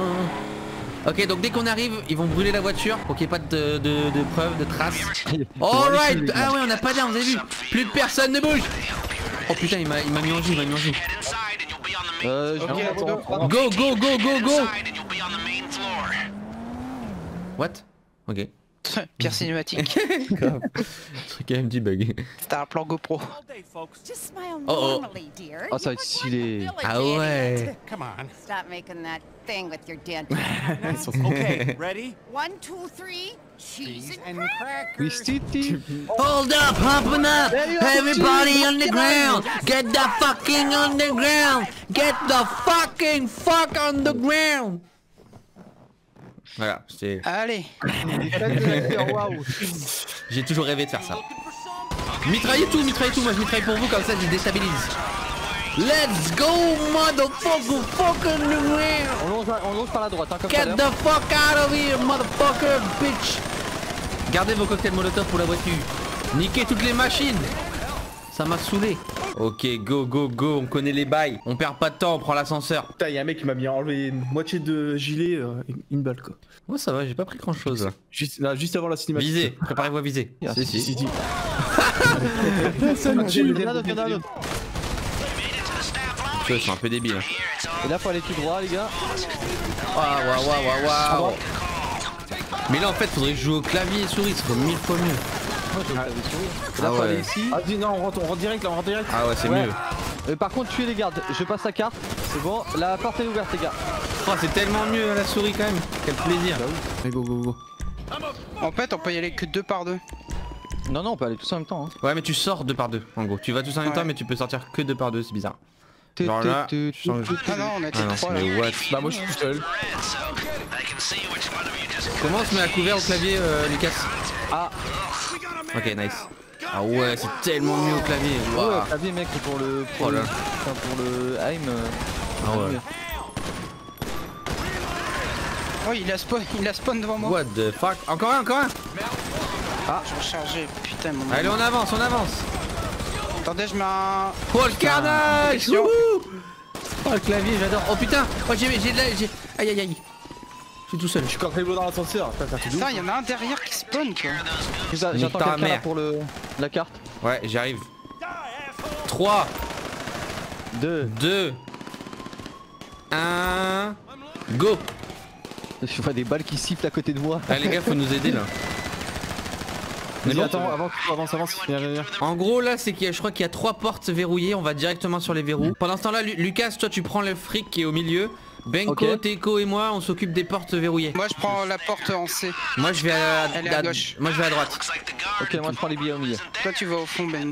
Ok, donc dès qu'on arrive, ils vont brûler la voiture pour qu'il n'y ait pas de, de, de preuves, de traces. Alright. Ah ouais, on n'a pas d'armes, vous avez vu? Plus de personne ne bouge. Oh putain, il m'a il m'a mis en joue, il m'a mis en joue. Euh, je Ok, viens, let's go. attends. Go, go, go, go, go. What? Ok. Pire cinématique. Grave. Ce truc a un petit bug. C'était un plan GoPro. Just smile Oh, oh. normally, dear. Oh, ça va être stylé. Ah ouais. Come on. Stop making that thing with your dent. Okay, ready? One, two, three. Cheese and And crack. Oui, crackers. Stiti. Hold up, humping up. Everybody on the ground. Get the fucking on the ground. Get the fucking fuck on the ground. Voilà, c'était... Allez. J'ai toujours rêvé de faire ça. Mitraillez tout, mitraillez tout, moi je mitraille pour vous, comme ça je déstabilise. Let's go, motherfucker, fucking nowhere. On longe, on longe par la droite, hein, comme ça. Get the fuck out of here, motherfucker, bitch. Gardez vos cocktails molotov pour la voiture. Niquez toutes les machines. Ça m'a saoulé. Ok, go, go, go, on connaît les bails. On perd pas de temps, on prend l'ascenseur. Putain, y'a un mec qui m'a mis enlevé une moitié de gilet, euh, une balle quoi. Moi ça va, j'ai pas pris grand chose là. Juste, là, juste avant la cinématique. Visez, préparez-vous à viser. Ah, si, si, si. si. Ça me tue. Il y en a d'autres, il y en a d'autres. Ils sont un peu débiles. Et là faut aller tout droit les gars. Waouh, waouh, waouh, waouh, waouh. Mais là en fait faudrait jouer au clavier et souris, c'est mille fois mieux. Moi je clavier et souris. Ah là faut ouais. aller ici. Ah dis non, on rentre, on rentre direct là, on rentre direct. Ah ouais, c'est Ouais. mieux. Euh, par contre tuez les gardes, je passe la carte. C'est bon, la porte est ouverte les gars. Oh, c'est tellement mieux à la souris quand même. Quel plaisir. Allez, go, go, go. En fait, on peut y aller que deux par deux. Non non on peut aller tous en même temps. Hein. Ouais mais tu sors deux par deux en gros. Tu vas tous en même Ouais. temps mais tu peux sortir que deux par deux, c'est bizarre. Genre là, je change... Ah non, on était Ah non, trois mais là. what? Bah moi je suis tout seul. Comment on se met à couvert au clavier, euh, Lucas? Ah. Ok, nice. Ah ouais, c'est tellement mieux au clavier. Wow. Ouais, clavier mec pour le pour, Oh là. le, enfin, pour le aim. Euh, Ah ouais. Oh, il a spawn, il a spawn devant moi. What the fuck? Encore un, encore un. Ah, je vais recharger. Putain, mon. Allez, on avance, on avance. Attendez, je mets un. Oh le carnage! protection. Wouhou. Oh le clavier, j'adore. Oh putain! Oh j'ai j'ai de la. j'ai- Aïe aïe aïe! Je suis tout seul. Je suis quand même dans l'ascenseur. Putain, c'est un truc de Putain, ouf. il y en a un derrière qui spawn quoi. J'attends Nique ta quelqu'un là mère. pour le la carte. Ouais, j'arrive. trois, deux. deux, un, go! Je vois des balles qui sifflent à côté de moi. Allez les gars, faut nous aider là. On est Vas-y, bon attends, avance, avance, avance. Viens, viens, viens. En gros là c'est qu'il y a, je crois qu'il y a trois portes verrouillées, on va directement sur les verrous. Pendant ce temps là Lu- Lucas, toi tu prends le fric qui est au milieu. Benko, Ok. Teko et moi on s'occupe des portes verrouillées. Moi, je prends la porte en C. Moi je vais à, Elle est à à- gauche. Moi je vais à droite. Ok moi je prends les billets au milieu. Toi, tu vas au fond, Ben.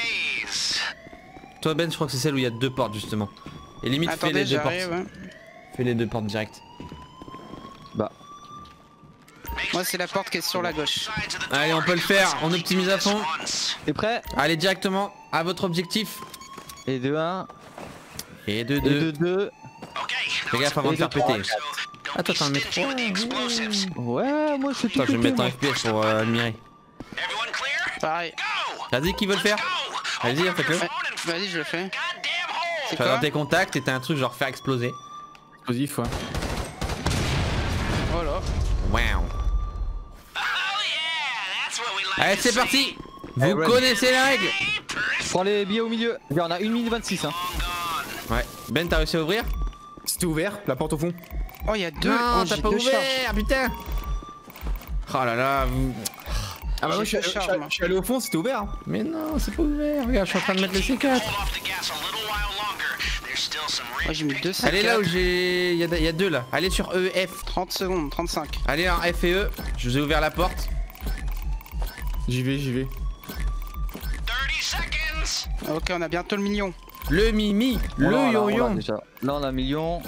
Toi Ben je crois que c'est celle où il y a deux portes justement. Et limite fais les Attendez, deux portes. j'arrive. Ouais. Fais les deux portes direct. Bah. Moi, c'est la porte qui est sur la gauche. Allez on peut le faire, on optimise à fond. T'es prêt? Allez directement à votre objectif. Et de un. Et de Et deux. de deux. Fais gaffe avant de Et faire de trois. péter. Ah toi t'en mets trois. Ouais moi je fais tout. Attends je vais péter, mettre un moi. F P S pour euh, admirer. Pareil. Vas-y qui veut le faire? Allez-y faites-le. Ouais, vas-y, je le fais. C'est Tu vas dans quoi? tes contacts et t'as un truc genre faire exploser. Explosif, ouais. Voilà. Wow. Allez c'est parti. Vous Hey, Ren. connaissez les règles. Je prends les billets au milieu. Regarde, on a une minute vingt-six hein. Ouais. Ben t'as réussi à ouvrir? C'était ouvert, la porte au fond. Oh, il y a deux. Non oh, t'as j'ai pas deux ouvert charges. putain. Oh là là vous... Ah bah moi je suis, J'ai deux je suis- charges, moi. je suis allé au fond, c'était ouvert. Hein. Mais non c'est pas ouvert. Regarde je suis en train de mettre les C quatre. Moi, j'ai mis deux C quatre. Allez là où j'ai... Il y, a- il y a deux là. Allez sur E, F. trente secondes, trente-cinq. Allez en F et E. Je vous ai ouvert la porte. J'y vais, j'y vais. Ok, on a bientôt le million. Le Mimi. On l'a, Le on l'a, on l'a yo-yo. déjà. Là on a un million.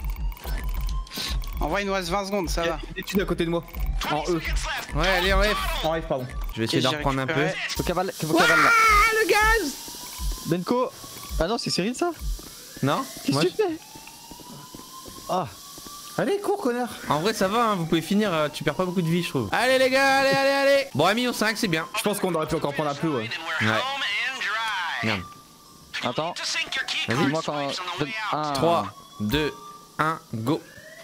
En vrai, il nous reste vingt secondes, ça Il y a va. une étude à côté de moi. En E. Ouais allez en F. En F, pardon. Je vais essayer Ok, d'en j'ai reprendre un peu. récupéré. Faut cavale, faut cavale là. Ah le gaz. Benko. Ah non c'est Cyril ça? Non Qu'est-ce moi, que tu fais? Ah. Allez, cours, connard. En vrai ça va hein, vous pouvez finir, euh, tu perds pas beaucoup de vie je trouve. Allez les gars, allez allez allez. Bon un million cinq c'est bien. Je pense qu'on aurait pu encore prendre un peu, ouais. Ouais. Merde. Attends. Vas-y. Dis-moi quand. un. trois, deux, un, go.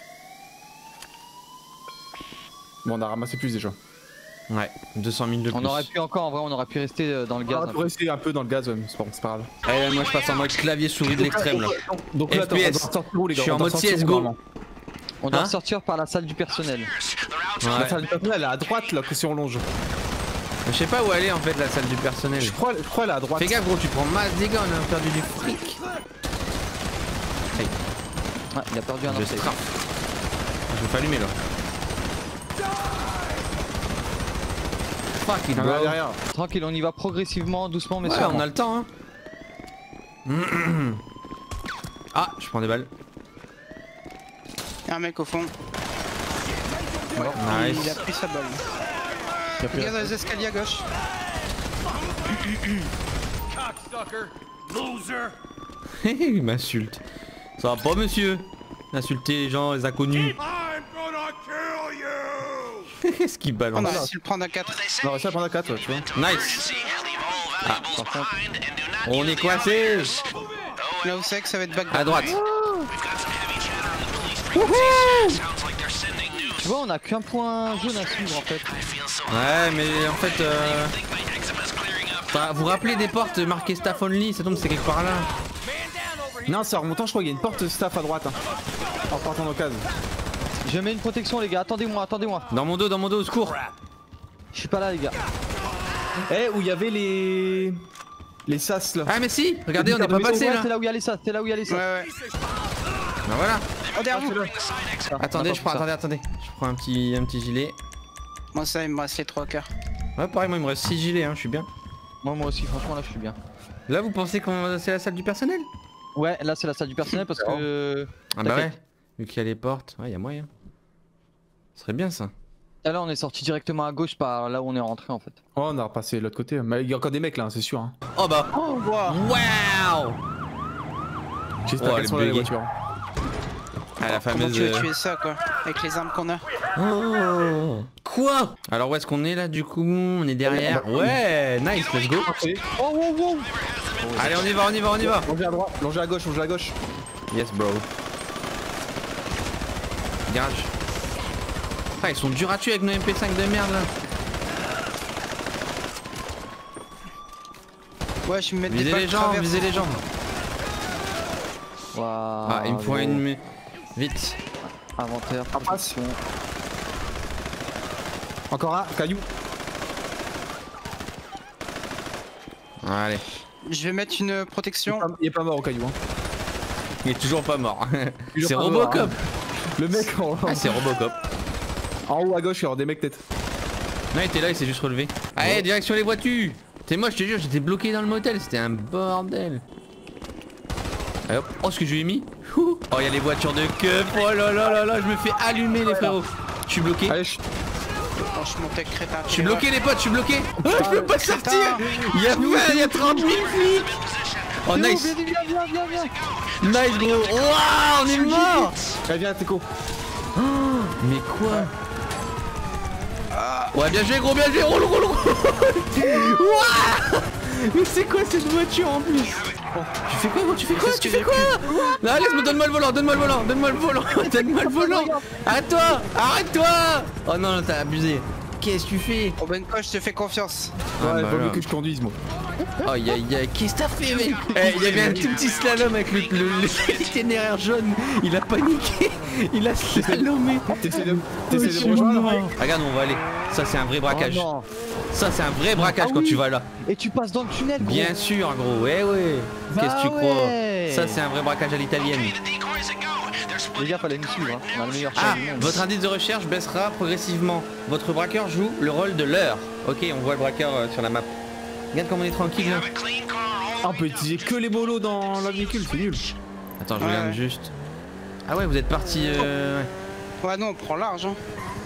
Bon, on a ramassé plus déjà. Ouais, deux cent mille de plus. On aurait pu encore en vrai on aurait pu rester euh, dans le On gaz. aurait un pu peu. rester un peu dans le gaz, ouais, mais c'est pas, c'est pas grave. Allez moi je passe en mode clavier souris de l'extrême là. Donc là, attends, on F P S. doit sortir où, les gars? Je suis On en doit mode sortir C S où, Go. normalement? On doit Hein sortir par la salle du personnel. La Ouais. salle du personnel, elle est à droite, là, que si on longe. Je sais pas où aller en fait la salle du personnel. Je crois, je crois elle est à droite. Fais gaffe gros, tu prends masse dégâts, on a perdu du fric. Ouais, il a perdu un Je autre. strafe. Je vais pas allumer là. Fuck it Il y en a bro. derrière. Tranquille, on y va progressivement, doucement mais Ouais, sûrement. on a le temps hein. Ah, je prends des balles. Y'a un mec au fond. Nice. Il a pris sa balle. Regarde dans les escaliers à gauche. Il m'insulte. Ça va pas, monsieur? Insulter les gens, les inconnus. Qu'est-ce qu'il balance? On a réussi à le prendre à quatre. On a réussi à le prendre à quatre, ouais, tu vois. Nice. Ah, on est coincé. Là où c'est que ça va être back. À droite. Tu vois, on a qu'un point jaune à suivre en fait. Ouais, mais en fait, euh... enfin, vous vous rappelez des portes marquées staff only? Ça tombe, c'est quelque part là. Non, c'est en remontant, je crois qu'il y a une porte staff à droite. Hein. En partant d'occasion. Je mets une protection, les gars. Attendez-moi, attendez-moi. Dans mon dos, dans mon dos, au secours. Je suis pas là, les gars. Eh, où il y avait les. Les sas là. Ah, mais si, regardez, on n'est pas passé là. C'est là où il y a les sas, c'est là où il y a les sas. Ouais, ouais. Bah voilà. Oh, derrière vous. Attendez, je prends, attendez, attendez. Je prends un petit, un petit gilet. Moi, ça, il me reste les trois quarts. Ouais, pareil, moi, il me reste six gilets, hein, je suis bien. Moi, moi aussi, franchement, là, je suis bien. Là, vous pensez que c'est la salle du personnel? Ouais, là, c'est la salle du personnel parce que. Ah, bah ouais. Vu qu'il y a les portes, ouais, il y a moyen. Ce serait bien ça. Et là, on est sorti directement à gauche par là où on est rentré en fait. Oh, on a repassé de l'autre côté. Mais il y a encore des mecs là, hein, c'est sûr. Hein. Oh bah. Oh, wow. Wow. J'espère qu'elles sont là les voitures. Ah, la fameuse. Comment tu veux tuer ça quoi? Avec les armes qu'on a. Oh. Quoi? Alors où est-ce qu'on est là du coup? On est derrière. Ouais, nice, let's go. Oh, wow, wow. Allez, on y va, on y va, on y va. Longer à droite, longer à gauche, longer à gauche. Yes, bro. Garage. Ah, ils sont durs à tuer avec nos M P cinq de merde là. Ouais, je vais me mettre visez des balles les gens, visez les gens. Wow, ah, il me faut une. Vite. Inventaire, attention. Encore un, caillou. Allez. Je vais mettre une protection. Il est pas mort au caillou. Hein. Il est toujours pas mort. C'est pas Robocop. Mort, hein. Le mec en... Ah, c'est Robocop. En haut à gauche, il y aura des mecs tête. Non, il était là, il s'est juste relevé. Allez, ouais. Direction les voitures. C'est moi, je te jure, j'étais bloqué dans le motel, c'était un bordel. Allez hop, oh ce que je lui ai mis. Oh, il y a les voitures de keuf. Oh là là là là, je me fais allumer les frérots. Je suis bloqué. Allez, je... Franchement, t'es crétin. Je suis bloqué les potes, je suis bloqué. Oh, je peux pas sortir. Il y a vingt, il y a trente mille flics. Oh nice. Viens, viens, viens, viens. Nice gros. Waouh, on est mort. Allez, viens, Teco. Oh, mais quoi? Ouais, bien joué gros, bien joué. Roule, roule, roule. Mais c'est quoi cette voiture en plus? Oh, tu fais quoi gros? Tu fais quoi? Tu fais quoi? Non, laisse-moi, donne-moi le volant, donne-moi le volant, donne-moi le volant, donne-moi le volant. Arrête-toi, arrête-toi. Oh non, non t'as abusé. Qu'est-ce que tu fais? Oh ben quoi, je te fais confiance. Ouais, ah, bah, vaut mieux que je conduise moi. Oh aïe aïe aïe, qu'est-ce que t'as fait mec? Eh, il y avait un tout petit slalom avec le, le, le itinéraire jaune. Il a paniqué, il a slalomé. T'essaies de, t'essaies de me rejoindre? Regarde, on va aller. Ça c'est un vrai braquage. Oh, ça c'est un vrai braquage ah, quand oui. Tu vas là. Et tu passes dans le tunnel gros. Bien sûr gros, ouais ouais. Bah qu'est-ce que tu ouais. crois? Ça c'est un vrai braquage à l'italienne. Les gars, fallait nous suivre, hein. On a le meilleur ah, votre indice de recherche baissera progressivement. Votre braqueur joue le rôle de l'heure. Ok, on voit le braqueur euh, sur la map. Regarde comme on est tranquille là. Ah, on peut utiliser que les bolos dans la véhicule, c'est nul. Attends, je ouais. regarde juste. Ah ouais, vous êtes parti. Euh... Ouais, non, on prend large. Hein.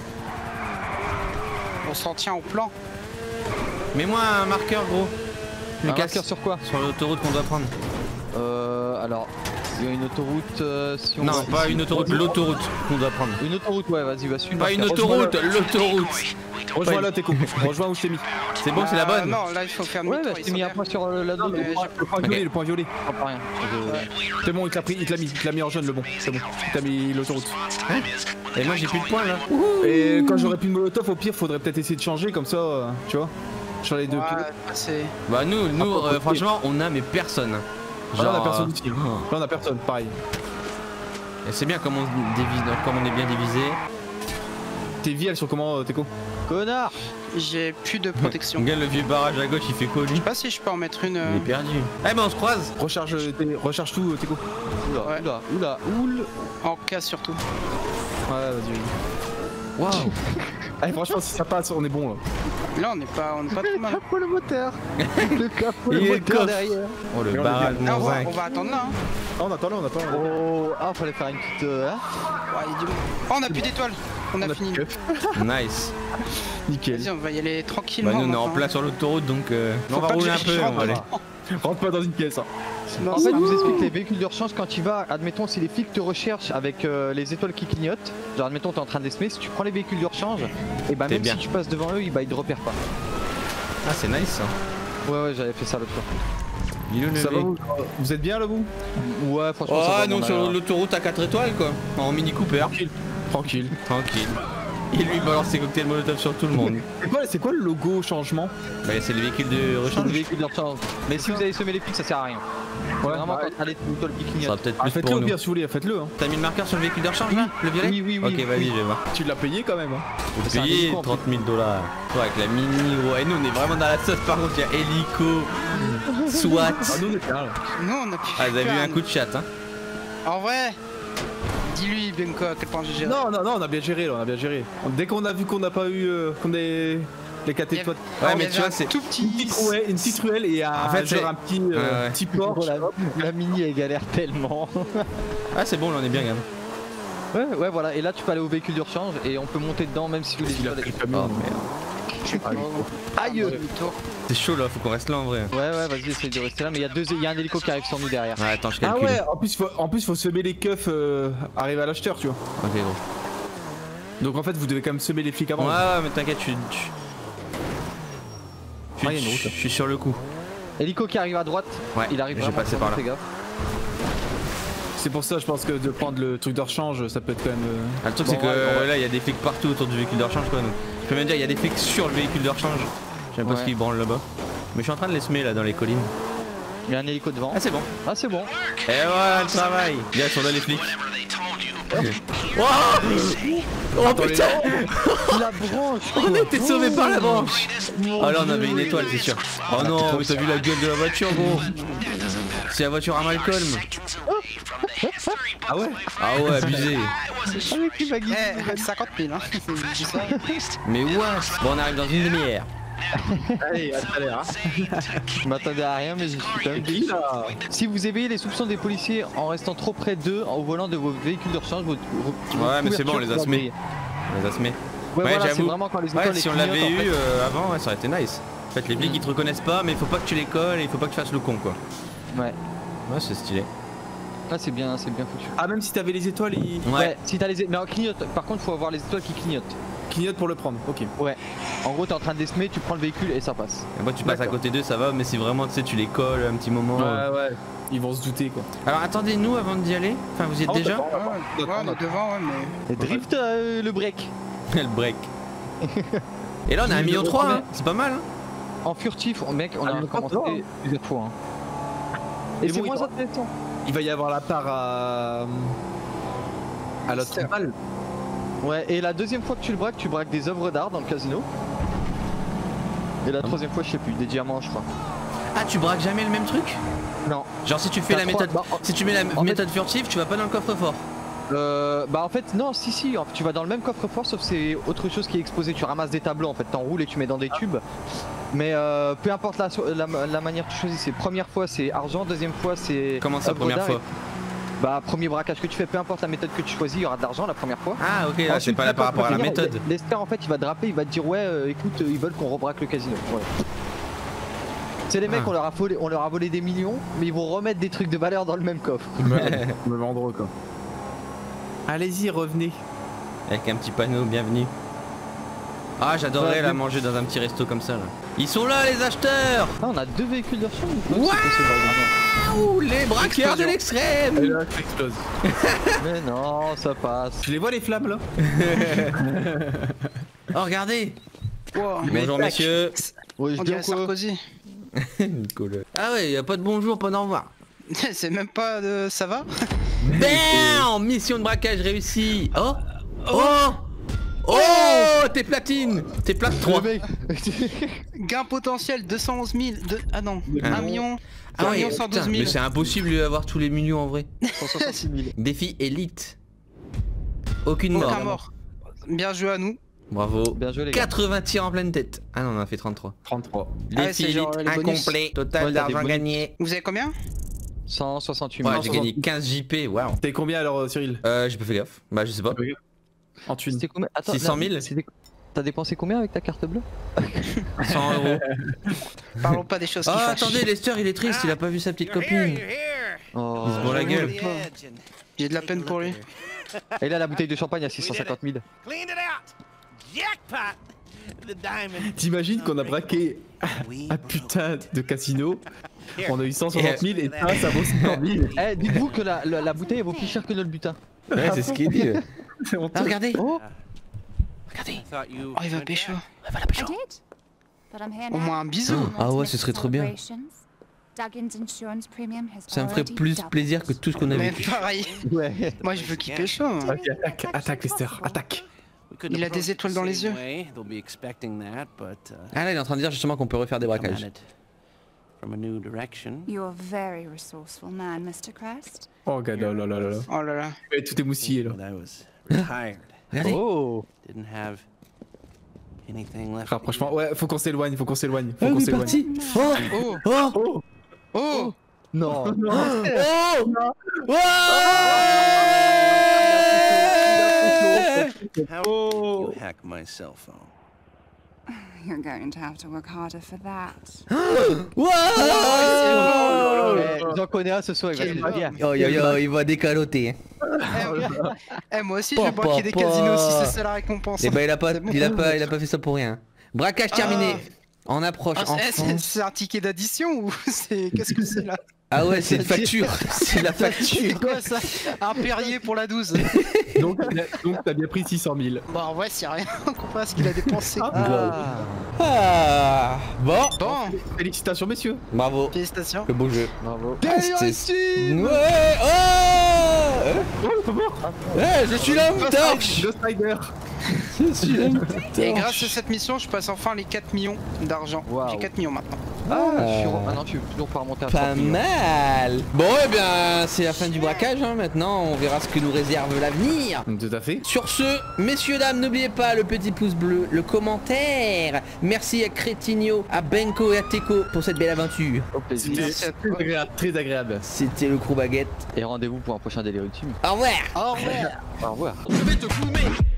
On s'en tient au plan. Mets-moi un marqueur, gros. Un marqueur sur quoi? Sur l'autoroute qu'on doit prendre. Euh. Alors. Il y a une autoroute. Euh, si on non, va... pas une autoroute, l'autoroute qu'on doit prendre. Une autoroute, ouais, vas-y, va suivre. Pas une autoroute, l'autoroute. Rejoins là, Teco. Rejoins où je t'ai mis. C'est bon, c'est la bonne. Non, là il faut faire ouais, bah, je t'ai mis un point sur la deux. Le point violet, le point violet. Ah, pas rien. C'est bon, il te l'a pris, il te l'a mis, il te l'a mis en jaune le bon. C'est bon. Il t'a mis l'autoroute. Et moi j'ai plus de points là. Et quand j'aurais plus de molotov, au pire, faudrait peut-être essayer de changer comme ça, tu vois. Sur les deux. Bah nous, nous, franchement, on a mais personne. Genre... Là on a personne ici. Là on a personne, pareil. Et c'est bien comme on, divise, comme on est bien divisé. Tes vies elles sont comment, Teco? Connard. J'ai plus de protection. Regarde le vieux barrage à gauche, il fait quoi lui? Je sais pas si je peux en mettre une. Il est perdu. Eh ben on se croise. Recharge, recharge tout, Teco. Oula, ouais. oula, oula, oula. En casse surtout. Ouais, vas-y. Waouh. Allez, franchement, si ça passe, on est bon là. Là, on n'est pas, on est pas trop mal. Le capot, le moteur. Le capot, le moteur derrière. Oh, le barrage on, va, on va attendre là. Hein. Ah, on attend là, on attend là. Oh, ah, fallait faire une petite. Euh, hein ouais, il dit... Oh, on a plus d'étoiles. On a, on a fini. Nice. Nickel. Vas-y, on va y aller tranquillement. Bah, nous on est en plein sur l'autoroute donc euh, on va rouler un peu. On va aller. Rentre pas dans une caisse. Hein. Non, en fait, je vous explique les véhicules de rechange quand tu vas. Admettons, si les flics te recherchent avec euh, les étoiles qui clignotent, genre admettons, t'es en train d'esmer, si tu prends les véhicules de rechange, et bah même bien. Si tu passes devant eux, bah, ils te repèrent pas. Ah, c'est nice ça. Ouais, ouais, j'avais fait ça l'autre fois. Ça va, vous, vous êtes bien là, vous? Ouais, franchement. Oh, ça va, non, sur l'autoroute à quatre étoiles quoi. En Mini Cooper. Tranquille. Tranquille. Tranquille. Et lui il balance ses cocktails molotov sur tout le monde. C'est quoi, quoi le logo au changement? Bah c'est le véhicule de rechange. Le véhicule de rechange. Mais si vous avez semé les flics ça sert à rien. Ouais, vraiment quand t'as les étoiles qui clignotent. Ça va peut-être plus ah, pour nous. Faites-le si vous voulez, faites-le. Hein. T'as mis le marqueur sur le véhicule de rechange là? Le violet? Oui, oui, oui. Ok, vas-y, je vais voir. Tu l'as payé quand même. Hein. J'ai payé trente mille dollars. Toi avec la mini gros. Et nous on est vraiment dans la sauce par contre, il y a hélico, SWAT. Ah, nous on est là. Non, on a pu. Ah, vous avez vu un coup de chat hein. En vrai. Dis-lui Benko à quel point j'ai géré. Non, non, non, on a bien géré là, on a bien géré. Dès qu'on a vu qu'on n'a pas eu euh, qu'on est les quatre étoiles. Ouais, mais tu vois, c'est tout petit. Une petite, ouais, une petite ruelle et un, en fait, genre un petit, euh, ouais, ouais. petit port. La, la mini elle galère tellement. Ah, c'est bon, là on est bien, gamin. Ouais, ouais, voilà. Et là, tu peux aller au véhicule de rechange et on peut monter dedans même si vous les étoiles. Oh merde. Aïe! C'est chaud là, faut qu'on reste là en vrai. Ouais, ouais, vas-y, essaye de rester là. Mais il y a deux, il y a un hélico qui arrive sur nous derrière. Ouais, attends, je calcule. Ah ouais, en plus, faut, en plus, faut semer les keufs euh, arriver à l'acheteur, tu vois. Ok, gros. Donc en fait, vous devez quand même semer les flics avant. Ouais, ouais, mais t'inquiète, je suis. Je ah, suis, je suis sur le coup. Hélico qui arrive à droite. Ouais, il arrive. J'ai passé par là. C'est pour ça, je pense que de prendre le truc de rechange, ça peut être quand même. Euh... Ah, le truc, bon, c'est que ouais, là, il y a des flics partout autour du véhicule de rechange, quoi. Donc, je peux même dire, il y a des flics sur le véhicule de rechange. Je sais pas ce qu'ils branlent là-bas. Mais je suis en train de les semer là dans les collines. Il y a un hélico devant. Ah, c'est bon. Ah, c'est bon. Et voilà le travail. Bien, ils sont là les flics. Oh, oh putain. La branche. On était sauvés par la branche. Oh là on avait une étoile c'est sûr. Oh non mais t'as vu la gueule de la voiture gros. C'est la voiture à Malcolm. Ah ouais. Ah ouais abusé. Eh cinquante mille hein. Mais what. Bon on arrive dans une demi-heure. Allez, à tout à l'heure. Je m'attendais à rien mais je suis quand même dit là. Si vous éveillez les soupçons des policiers en restant trop près d'eux au volant de vos véhicules de rechange, vos, vos ouais mais c'est bon on les a semés. On les a semés. Ouais, ouais voilà, c'est vraiment quand les ouais, étoiles si on l'avait eu euh, avant ouais, ça aurait été nice. En fait les flics ils te reconnaissent pas mais il faut pas que tu les colles et il faut pas que tu fasses le con quoi. Ouais. Ouais c'est stylé. Là c'est bien, c'est bien foutu. Ah même si t'avais les étoiles ils... Ouais, ouais si t'as les étoiles, mais en clignote, par contre faut avoir les étoiles qui clignotent. Clignote pour le prendre, ok. Ouais. En gros t'es en train de desmer, tu prends le véhicule et ça passe. Et moi tu passes à côté d'eux ça va mais si vraiment tu sais tu les colles un petit moment. Ouais ouais. Ils vont se douter quoi. Alors attendez nous avant d'y aller. Enfin vous y êtes oh, déjà. Ouais, ouais, ouais, on est devant ouais mais. Et drift euh, le break. Le break. Et là on a un million trois hein. C'est pas mal hein. En furtif, mec on a commencé plusieurs fois. Et c'est moins intéressant. Il va y avoir la part à... à l'autre balle. Ouais, et la deuxième fois que tu le braques, tu braques des œuvres d'art dans le casino. Et la troisième fois, je sais plus, des diamants, je crois. Ah, tu braques jamais le même truc? Non. Genre, si tu fais la méthode. Bah, si tu mets la méthode fait... furtive, tu vas pas dans le coffre-fort. Euh. Bah, en fait, non, si, si. En fait, tu vas dans le même coffre-fort, sauf c'est autre chose qui est exposé. Tu ramasses des tableaux, en fait, t'enroules et tu mets dans des tubes. Mais euh, peu importe la, la, la manière que tu choisis, c'est première fois c'est argent, deuxième fois c'est. Comment ça, première fois? Bah premier braquage que tu fais, peu importe la méthode que tu choisis, il y aura de l'argent la première fois. Ah ok, là c'est pas là par rapport à la méthode. Lester en fait il va te draper, il va te dire ouais euh, écoute ils veulent qu'on rebraque le casino. Ouais. C'est les mecs, ah. on, leur a volé, on leur a volé des millions, mais ils vont remettre des trucs de valeur dans le même coffre. Me vendre quoi. Allez-y, revenez. Avec un petit panneau, bienvenue. Ah j'adorerais ouais, la manger dans un petit resto comme ça là. Ils sont là les acheteurs. Ah on a deux véhicules de rechange. Waouh, les braqueurs de l'extrême. Et là ça explose. Mais non ça passe. Je les vois les flammes là. Oh regardez. Wow. Bonjour messieurs. Oui, je dirais Sarkozy. Ah ouais, y a pas de bonjour, pas d'au revoir. C'est même pas de ça va. Bam. Mission de braquage réussie. Oh oh oh, t'es platine. T'es plate trois. Gain potentiel deux cent onze mille de... Ah non, ah. un million. Ah ouais, cent douze mille. Mais c'est impossible d'avoir tous les millions en vrai. cent soixante-six mille. Défi élite. Aucune mort. Aucun mort. Bien joué à nous. Bravo. Bien joué les gars. quatre-vingts tirs en pleine tête. Ah non on a fait trente-trois. trente-trois. Défi élite incomplet. Total ouais, d'argent gagné. Vous avez combien? cent soixante-huit mille. Ouais j'ai gagné quinze J P, waouh. T'es combien alors Cyril? Euh j'ai pas fait gaffe. Bah je sais pas. En thunes. C'était combien? Attends, six cent non, mille. c'était- T'as dépensé combien avec ta carte bleue? cent euros. Parlons pas des choses qui Ah fâchent. attendez, Lester il est triste, il a pas vu sa petite copine. Oh. Il se bourre la gueule. J'ai de la peine pour lui. Et là la bouteille de champagne à six cent cinquante mille. Cleaned it out. Jackpot. The diamond. T'imagines qu'on a braqué un putain de casino, on a eu cent soixante mille et ça, ça vaut cinquante mille. Eh, dites-vous que la, la, la bouteille elle vaut plus cher que le butin. Ouais, c'est ce qu'il dit. ouais. C'est honteux. Ah, regardez. Oh, Regardez. Thought you. Oh, il va pécho. Elle va la I pécho. did. But I'm here Au now. moins un bisou. Ah ouais, ce serait trop bien. Duggan's insurance premium has Ça me ferait already plus doubled. plaisir que tout ce qu'on a Mais vécu. pareil. ouais. Moi, je veux qu'il pécho. hein. Ok, attaque, attaque Lester, attaque. We couldn't Il a des approach it étoiles the dans les same yeux. way. They'll be expecting that, but, uh, Ah là il est en train de dire justement qu'on peut refaire des come braquages. at it from a new direction. You're a very resourceful man, Mister Crest. Oh, regarde, là, là, là, là. Oh là là. Ouais, tout est mousillé là. When I was retired, Regardez. Oh. didn't have anything left. Rapprochement, ouais, faut qu'on s'éloigne, faut qu'on s'éloigne, faut Ah, qu'on on est s'éloigne. parti. Oh Oh. Oh Oh. Non. Oh How you hack my cell phone? You're going to have to work harder for that. Eh, J'en connais un ce soir, il va Quel te le dire. Yo yo yo, il va décaloter. Eh, moi aussi, je vais Papa, braquer des papa. casinos si c'est ça la récompense. Et bah il a pas, C'est bon. il a pas, il a pas fait ça pour rien. Braquage terminé. En approche, Ah, en c'est- c'est France. c'est un ticket d'addition ou c'est. Qu'est-ce que c'est là? Ah ouais, c'est une facture. C'est la facture. C'est quoi ça? Un Perrier pour la douze. Donc, il a- donc t'as bien pris six cent mille. Bon, en vrai, c'est rien comparé à ce qu'il a dépensé. Ah. Ah, bon, Bon, Félicitations messieurs. bravo. félicitations. Le beau jeu. Bravo. C'était- Ouais. Oh. Oh, il est pas mort. Eh, je suis l'homme torche. Le Spider. Je suis l'homme Et torche. grâce à cette mission, je passe enfin les quatre millions d'argent. Waouh. J'ai quatre millions maintenant. Ah, je suis... Ah non, tu veux toujours pas remonter à Pas trente millions. mal. Bon, eh bien, c'est la fin du braquage. Hein. Maintenant, on verra ce que nous réserve l'avenir. Tout à fait. Sur ce, messieurs, dames, n'oubliez pas le petit pouce bleu, le commentaire. Merci à Crétigno, à Benko et à Teco pour cette belle aventure. Au plaisir. C'était très agréable, très agréable. C'était le crew baguette. Et rendez-vous pour un prochain délire ultime. Au revoir. Au revoir. Au revoir. Je vais te fumer.